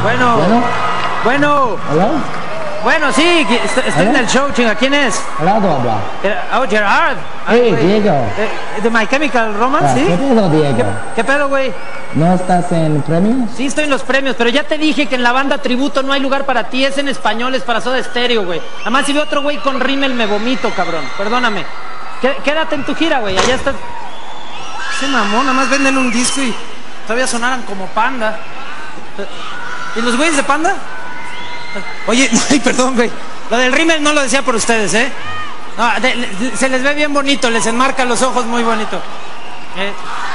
Bueno. Bueno. Bueno. Hola. Bueno, sí, estoy en el show, chinga. ¿Quién es? Hola, ¿cómo va? Oh, Gerard. Hey, güey. Diego. ¿De My Chemical Romance? ¿Sí? ¿Qué pedo, Diego? ¿Qué pedo, güey? ¿No estás en premios? Sí, estoy en los premios, pero ya te dije que en la banda tributo no hay lugar para ti, es en español, es para Soda Stereo, güey. Además, si veo otro güey con rímel, me vomito, cabrón. Perdóname. Quédate en tu gira, güey, allá estás. Ese mamón, nada más venden un disco y todavía sonaran como Panda. ¿Y los güeyes de Panda? Oye, ay, perdón, güey. Lo del rímel no lo decía por ustedes, ¿eh? No, se les ve bien bonito, les enmarca los ojos muy bonito.